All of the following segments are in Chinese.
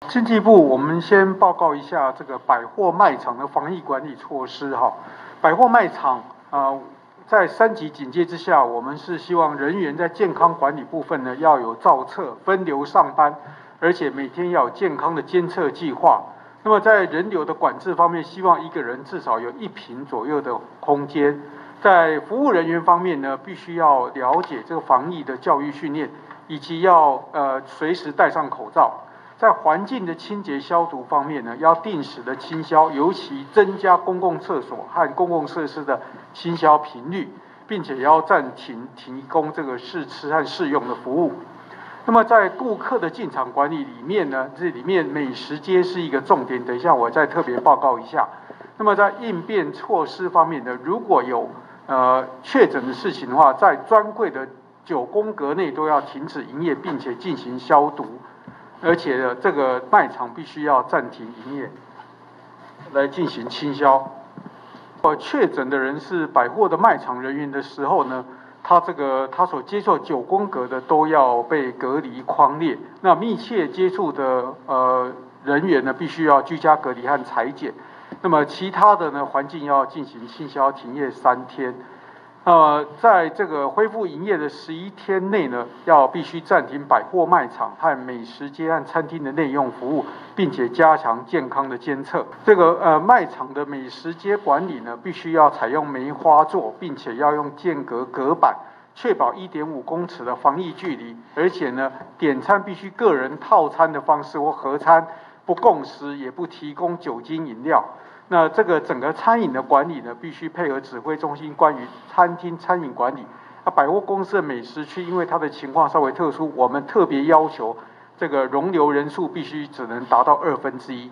经济部，我们先报告一下这个百货卖场的防疫管理措施哈。百货卖场在3级警戒之下，我们是希望人员在健康管理部分呢要有照册、分流上班，而且每天要有健康的监测计划。那么在人流的管制方面，希望一个人至少有1坪左右的空间。在服务人员方面呢，必须要了解这个防疫的教育训练，以及要随时戴上口罩。在环境的清洁消毒方面呢，要定时的清消，尤其增加公共厕所和公共设施的清消频率，并且要暂停提供这个试吃和试用的服务。那么在顾客的进场管理里面呢，这里面美食街是一个重点，等一下我再特别报告一下。那么在应变措施方面呢，如果有确诊的事情的话，在专柜的9宫格内都要停止营业，并且进行消毒。而且呢，这个卖场必须要暂停营业，来进行清消。确诊的人是百货的卖场人员的时候呢，他所接触9宫格的都要被隔离匡列。那密切接触的人员呢，必须要居家隔离和采检。那么其他的呢，环境要进行清消停业3天。在这个恢复营业的11天内呢，要必须暂停百货卖场和美食街和餐厅的内用服务，并且加强健康的监测。这个卖场的美食街管理呢，必须要采用梅花座，并且要用间隔隔板，确保1.5公尺的防疫距离。而且呢，点餐必须个人套餐的方式或合餐，不共食，也不提供酒精饮料。那这个整个餐饮的管理呢，必须配合指挥中心关于餐厅餐饮管理。百货公司的美食区，因为它的情况稍微特殊，我们特别要求这个容留人数必须只能达到1/2。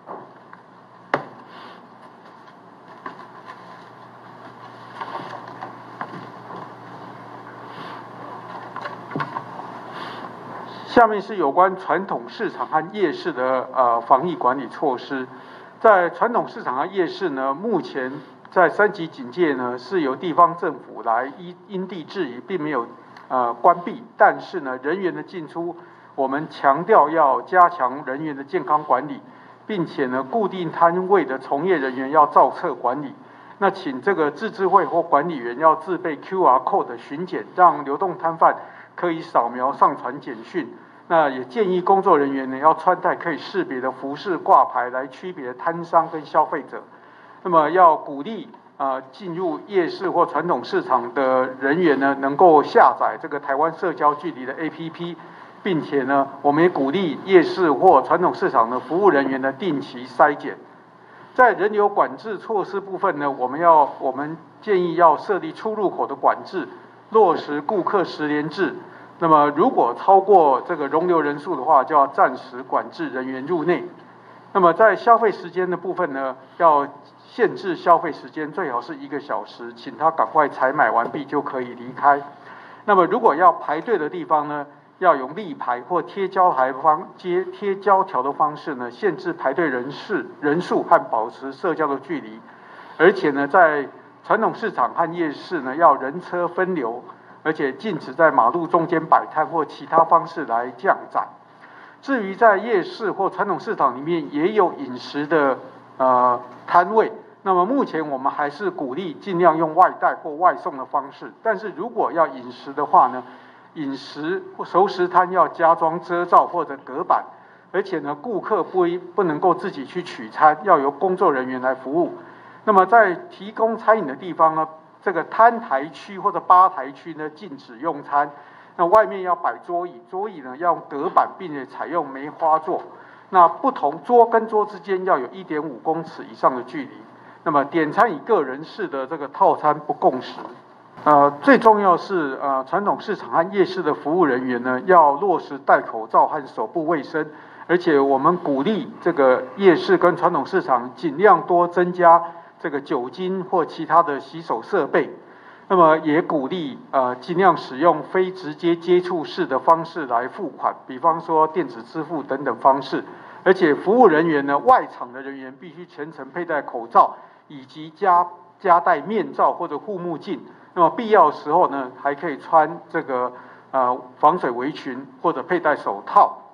下面是有关传统市场和夜市的防疫管理措施。在传统市场和夜市呢，目前在3级警戒呢，是由地方政府来因地制宜，并没有关闭。但是呢，人员的进出，我们强调要加强人员的健康管理，并且呢，固定摊位的从业人员要照册管理。那请这个自治会或管理员要自备 QR code 的巡检，让流动摊贩可以扫描上传简讯。那也建议工作人员呢要穿戴可以识别的服饰挂牌，来区别摊商跟消费者。那么要鼓励进入夜市或传统市场的人员呢，能够下载这个台湾社交距离的 APP， 并且呢，我们也鼓励夜市或传统市场的服务人员呢定期筛检。在人流管制措施部分呢，我们建议要设立出入口的管制，落实顾客实联制。那么如果超过这个容留人数的话，就要暂时管制人员入内。那么在消费时间的部分呢，要限制消费时间，最好是1个小时，请他赶快采买完毕就可以离开。那么如果要排队的地方呢，要用立牌或贴胶条的方式呢，限制排队人数和保持社交的距离。而且呢，在传统市场和夜市呢，要人车分流，而且禁止在马路中间摆摊或其他方式来降载。至于在夜市或传统市场里面也有饮食的摊位，那么目前我们还是鼓励尽量用外带或外送的方式。但是如果要饮食的话呢，饮食或熟食摊要加装遮罩或者隔板，而且呢，顾客不能够自己去取餐，要由工作人员来服务。那么在提供餐饮的地方呢，这个摊台区或者吧台区呢，禁止用餐。那外面要摆桌椅，桌椅呢要用隔板，并且采用梅花座。那不同桌跟桌之间要有1.5公尺以上的距离。那么点餐以个人式的这个套餐不共食。最重要是传统市场和夜市的服务人员呢，要落实戴口罩和手部卫生。而且我们鼓励这个夜市跟传统市场尽量多增加这个酒精或其他的洗手设备。那么也鼓励尽量使用非直接接触式的方式来付款，比方说电子支付等等方式。而且服务人员呢，外场的人员必须全程佩戴口罩，以及加戴面罩或者护目镜。那么必要的时候呢，还可以穿这个防水围裙或者佩戴手套。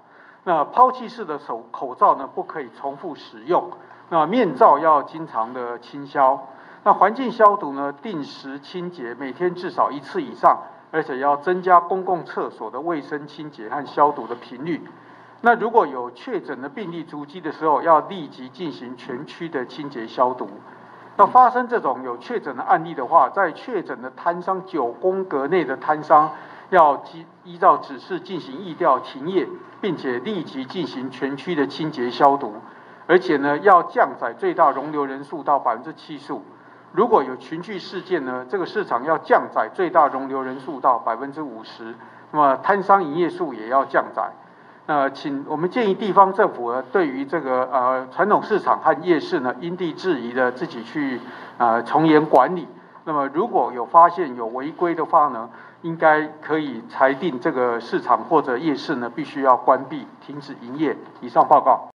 那抛弃式的口罩呢，不可以重复使用。那面罩要经常的清消。那环境消毒呢，定时清洁，每天至少1次以上，而且要增加公共厕所的卫生清洁和消毒的频率。那如果有确诊的病例足迹的时候，要立即进行全区的清洁消毒。那发生这种有确诊的案例的话，在确诊的摊商9宫格内的摊商，要依照指示进行疫调停业，并且立即进行全区的清洁消毒，而且呢，要降载最大容留人数到75%。如果有群聚事件呢，这个市场要降载最大容留人数到50%，那么摊商营业数也要降载。我们建议地方政府呢，对于这个传统市场和夜市呢，因地制宜的自己去从严管理。那么如果有发现有违规的话呢，应该可以裁定这个市场或者夜市呢，必须要关闭、停止营业。以上报告。